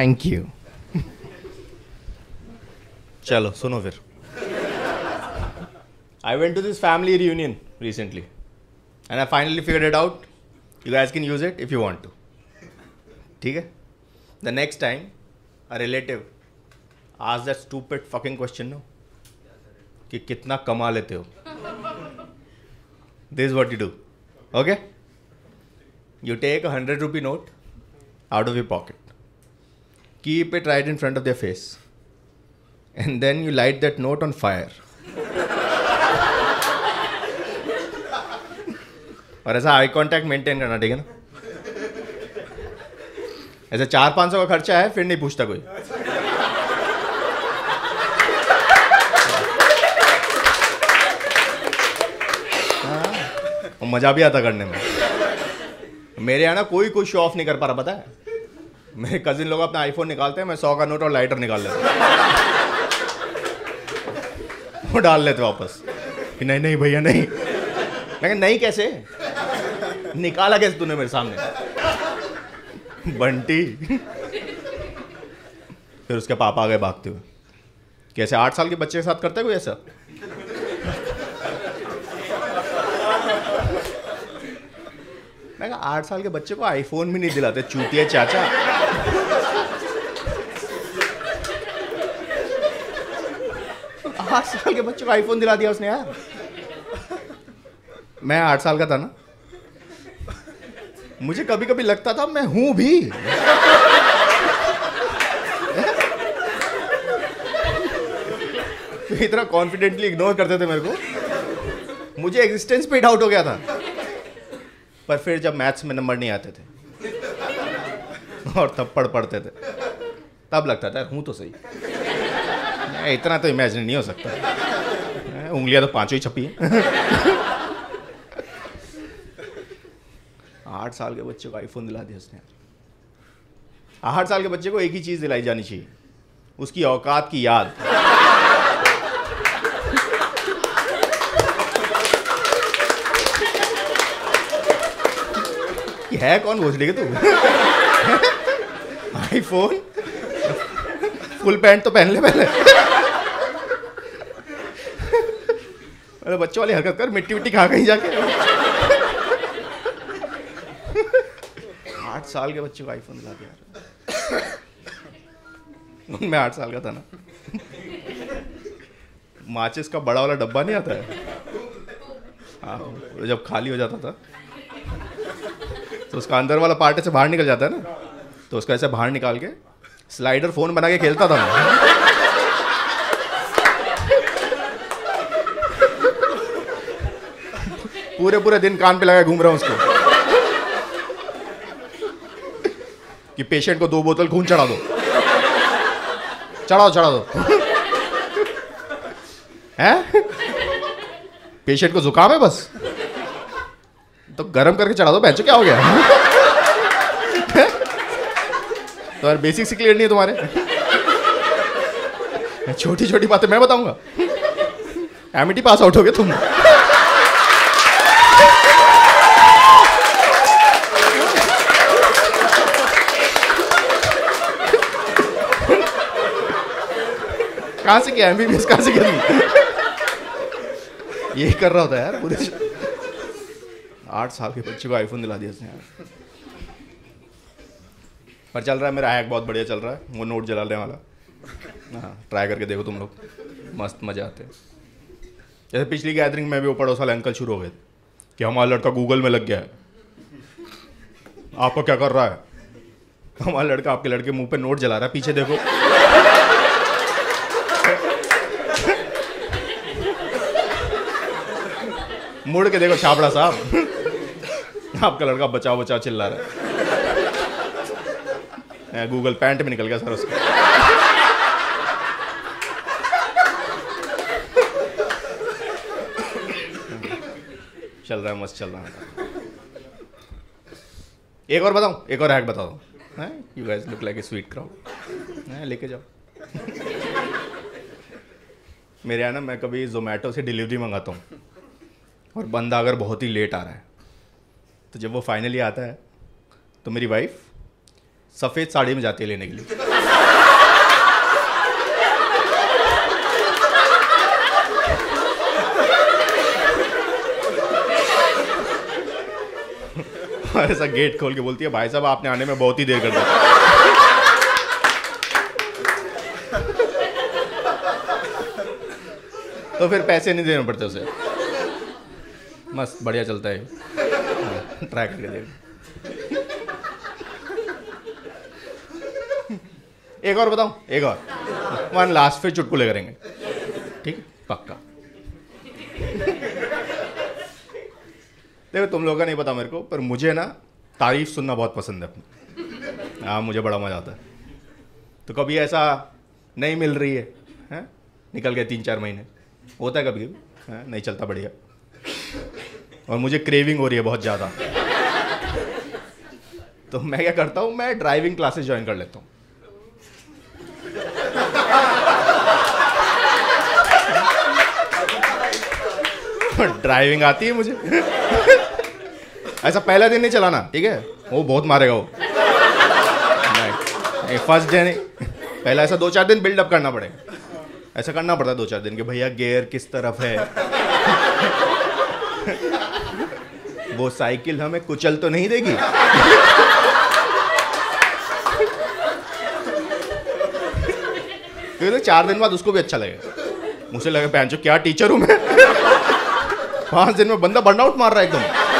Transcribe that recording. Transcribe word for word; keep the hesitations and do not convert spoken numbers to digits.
Thank you. चलो सुनो फिर। I went to this family reunion recently and I finally figured it out. You guys can use it if you want to. ठीक है? The next time a relative asks that stupid fucking question, no, कि कितना कमा लेते हो? This is what you do. Okay? You take a hundred rupee note out of your pocket, keep it right in front of their face, and then you light that note on fire. और ऐसा eye contact maintain करना, ठीक है ना? ऐसे चार पाँच सौ का खर्चा है फिर नहीं पूछता कोई। हाँ, और मजा भी आता करने में। मेरे यहाँ ना कोई कोई शो ऑफ नहीं कर पा रहा, पता है? मेरे कजिन लोग अपना आईफोन निकालते हैं, मैं सौ का नोट और लाइटर निकाल लेता वो डाल लेते वापस कि नहीं नहीं भैया नहीं। मैं नहीं कैसे निकाला कैसे तूने मेरे सामने? बंटी। फिर उसके पापा आ गए भागते हुए। कैसे आठ साल के बच्चे के साथ करता है कोई ऐसा? मैं कहा आठ साल के बच्चे को आईफोन भी नहीं दिलाते, चूतिया चाचा। आठ साल के बच्चे को आईफोन दिला दिया उसने यार। मैं आठ साल का था ना, मुझे कभी कभी लगता था मैं हूं भी। तो इतना कॉन्फिडेंटली इग्नोर करते थे मेरे को, मुझे एग्जिस्टेंस पे डाउट हो गया था। पर फिर जब मैथ्स में नंबर नहीं आते थे और थप्पड़ पड़ते थे, तब लगता था हूं तो सही। इतना तो इमेजिन नहीं हो सकता। उंगलियां तो पांचों ही छपी है। आठ साल के बच्चे को आईफोन दिला दिया उसने। आठ साल के बच्चे को एक ही चीज दिलाई जानी चाहिए, उसकी औकात की याद। है कौन भोसड़ी के तू? आईफोन फुल पैंट तो पहन ले पहले। अरे बच्चों वाली हरकत कर, मिट्टी मिट्टी खा कहीं जाके। आठ साल के बच्चे को आईफोन दिला दिया। मैं आठ साल का था ना, माचिस का बड़ा वाला डब्बा नहीं आता है, हाँ, जब खाली हो जाता था तो उसका अंदर वाला पार्ट से बाहर निकल जाता है ना, तो उसका ऐसे बाहर निकाल के स्लाइडर फोन बना के खेलता था मैं। पूरे पूरे दिन कान पे लगा घूम रहा हूं उसको कि पेशेंट को दो बोतल खून चढ़ा दो, चढ़ाओ चढ़ा दो। हैं? पेशेंट को जुकाम है बस, तो गरम करके चढ़ा दो। बहनचोद क्या हो गया? तो यार बेसिक से क्लियर नहीं है तुम्हारे? छोटी छोटी बातें मैं बताऊंगा? एमिटी पास आउट हो गए तुम। कहां से किया एमबीबीएस? कहां से किया? यही कर रहा होता है यार पूरे। आठ साल के बच्चे को आईफोन दिला दिया उसने यार। पर चल रहा है मेरा हैक, बहुत बढ़िया चल रहा है। वो नोट जलाने वाला, हाँ ट्राई करके देखो तुम लोग, मस्त मजा आते हैं। जैसे पिछली गैदरिंग में भी वो पड़ोस वाले अंकल शुरू हो गए कि हमारा लड़का गूगल में लग गया है, आपको क्या कर रहा है? हमारा लड़का आपके लड़के मुंह पे नोट जला रहा है, पीछे देखो। मुड़ के देखो छापड़ा साहब, आपका लड़का बचाओ बचाओ चिल्ला रहा है। गूगल पैंट में निकल गया सर उसका। चल रहा है, मस्त चल रहा है। एक और बताऊं, एक और हैक बता दो। You guys look like a sweet crowd. लेके जाओ। मेरे यहाँ ना, मैं कभी जोमेटो से डिलीवरी मंगाता हूँ और बंदा अगर बहुत ही लेट आ रहा है, तो जब वो फाइनली आता है तो मेरी वाइफ सफ़ेद साड़ी में जाती है लेने के लिए। और ऐसा गेट खोल के बोलती है, भाई साहब आपने आने में बहुत ही देर कर दी। तो फिर पैसे नहीं देने पड़ते उसे। मस्त बढ़िया चलता है, ट्राई करके देख। एक और बताऊं, एक और वन लास्ट, फिर चुटकुले करेंगे, ठीक है? पक्का। देखो तुम लोगों का नहीं पता मेरे को, पर मुझे ना तारीफ सुनना बहुत पसंद है अपनी। हाँ मुझे बड़ा मजा आता है। तो कभी ऐसा नहीं मिल रही है, है? निकल गए तीन चार महीने, होता है कभी कभी, है? नहीं चलता बढ़िया, और मुझे क्रेविंग हो रही है बहुत ज़्यादा, तो मैं क्या करता हूँ, मैं ड्राइविंग क्लासेस ज्वाइन कर लेता हूँ। ड्राइविंग आती है मुझे। ऐसा पहला दिन नहीं चलाना, ठीक है? वो बहुत मारेगा वो। नहीं फर्स्ट डे नहीं, पहला ऐसा दो चार दिन बिल्डअप करना पड़ेगा। ऐसा करना पड़ता है दो चार दिन के, भैया गियर किस तरफ है, वो साइकिल हमें कुचल तो नहीं देगी। तो चार दिन बाद उसको भी अच्छा लगेगा, मुझे लगे पैंचो क्या टीचर हूं मैं। पांच दिन में बंदा बर्नआउट मार रहा है एकदम।